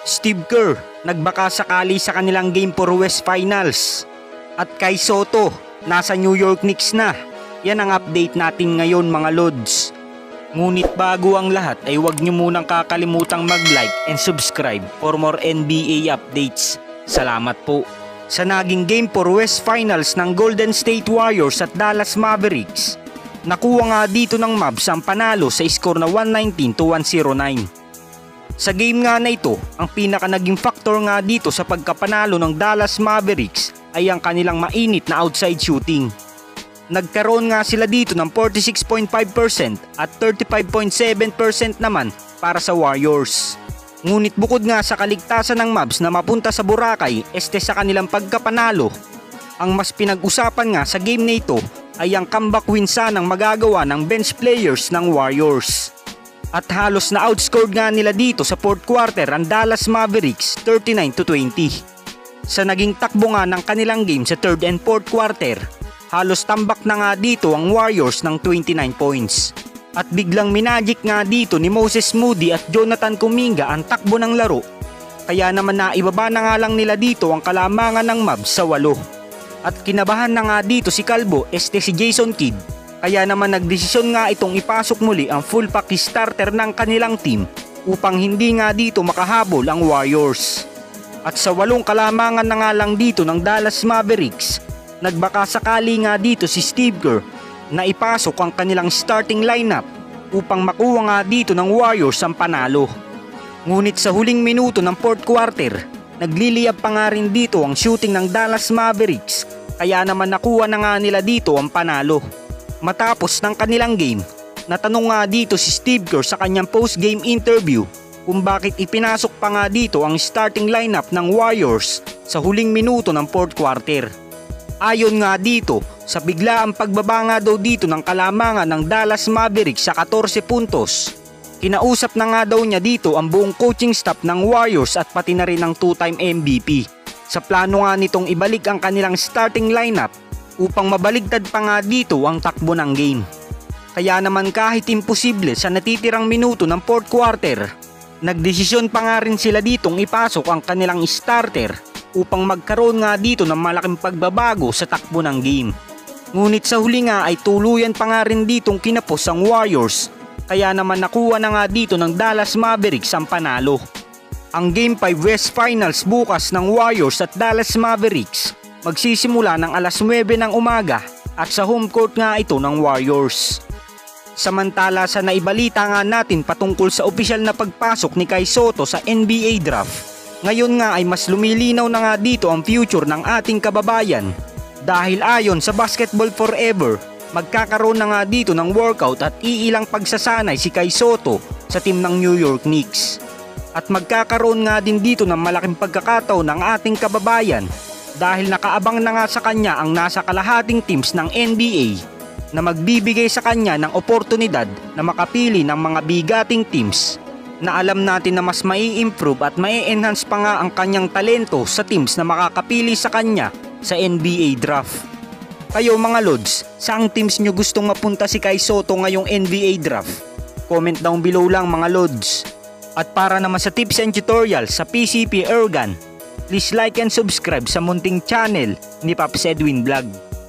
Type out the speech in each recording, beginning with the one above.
Steve Kerr nagbaka sakali sa kanilang Game 4 West Finals. At Kai Sotto nasa New York Knicks na. Yan ang update natin ngayon mga Lods. Ngunit bago ang lahat ay huwag nyo munang kakalimutang mag-like and subscribe for more NBA updates. Salamat po. Sa naging Game 4 West Finals ng Golden State Warriors at Dallas Mavericks, nakuha nga dito ng Mavs ang panalo sa score na 119-109. Sa game nga na ito, ang pinaka naging factor nga dito sa pagkapanalo ng Dallas Mavericks ay ang kanilang mainit na outside shooting. Nagkaroon nga sila dito ng 46.5% at 35.7% naman para sa Warriors. Ngunit bukod nga sa kaligtasan ng Mavs na mapunta sa Boracay sa kanilang pagkapanalo, ang mas pinag-usapan nga sa game na ito ay ang comeback win sanang magagawa ng bench players ng Warriors. At halos na outscored nga nila dito sa fourth quarter ang Dallas Mavericks 39-20. Sa naging takbo nga ng kanilang game sa third and fourth quarter, halos tambak na nga dito ang Warriors ng 29 points. At biglang minagic nga dito ni Moses Moody at Jonathan Kuminga ang takbo ng laro. Kaya naman naibaba na nga lang nila dito ang kalamangan ng Mavs sa 8. At kinabahan na nga dito si Calvo si Jason Kidd. Kaya naman nagdesisyon nga itong ipasok muli ang full pack starter ng kanilang team upang hindi nga dito makahabol ang Warriors. At sa 8 kalamangan na nga lang dito ng Dallas Mavericks, nagbaka sakali nga dito si Steve Kerr na ipasok ang kanilang starting lineup upang makuha nga dito ng Warriors ang panalo. Ngunit sa huling minuto ng fourth quarter, nagliliyab pa nga rin dito ang shooting ng Dallas Mavericks kaya naman nakuha na nga nila dito ang panalo. Matapos ng kanilang game, natanong nga dito si Steve Kerr sa kanyang post-game interview kung bakit ipinasok pa nga dito ang starting lineup ng Warriors sa huling minuto ng fourth quarter. Ayon nga dito, sa biglaang pagbaba nga daw dito ng kalamangan ng Dallas Mavericks sa 14 puntos, kinausap na nga daw niya dito ang buong coaching staff ng Warriors at pati na rin ang 2-time MVP. Sa plano nga nitong ibalik ang kanilang starting lineup upang mabaligtad pa nga dito ang takbo ng game. Kaya naman kahit imposible sa natitirang minuto ng fourth quarter, nagdesisyon pa nga rin sila ditong ipasok ang kanilang starter upang magkaroon nga dito ng malaking pagbabago sa takbo ng game. Ngunit sa huli nga ay tuluyan pa nga rin ditong kinapos ang Warriors, kaya naman nakuha na nga dito ng Dallas Mavericks ang panalo. Ang Game 5 West Finals bukas ng Warriors at Dallas Mavericks magsisimula ng alas 9 ng umaga at sa home court nga ito ng Warriors. Samantala sa naibalita nga natin patungkol sa opisyal na pagpasok ni Kai Sotto sa NBA draft, ngayon nga ay mas lumilinaw na nga dito ang future ng ating kababayan dahil ayon sa Basketball Forever, magkakaroon na nga dito ng workout at iilang pagsasanay si Kai Sotto sa team ng New York Knicks. At magkakaroon nga din dito ng malaking pagkakataon ng ating kababayan dahil nakaabang na nga sa kanya ang nasa kalahating teams ng NBA na magbibigay sa kanya ng oportunidad na makapili ng mga bigating teams na alam natin na mas mai-improve at mai-enhance pa nga ang kanyang talento sa teams na makakapili sa kanya sa NBA draft. Kayo mga Lods, saang teams nyo gustong mapunta si Kai Sotto ngayong NBA draft? Comment down below lang mga Lods. At para naman sa tips and tutorials sa PCP Ergan, please like and subscribe sa munting channel ni Pops Edwin Vlog.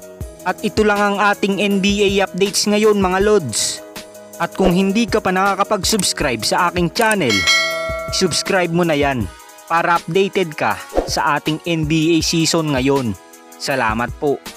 At ito lang ang ating NBA updates ngayon mga Lods. At kung hindi ka pa nakakapag-subscribe sa aking channel, subscribe mo na yan para updated ka sa ating NBA season ngayon. Salamat po.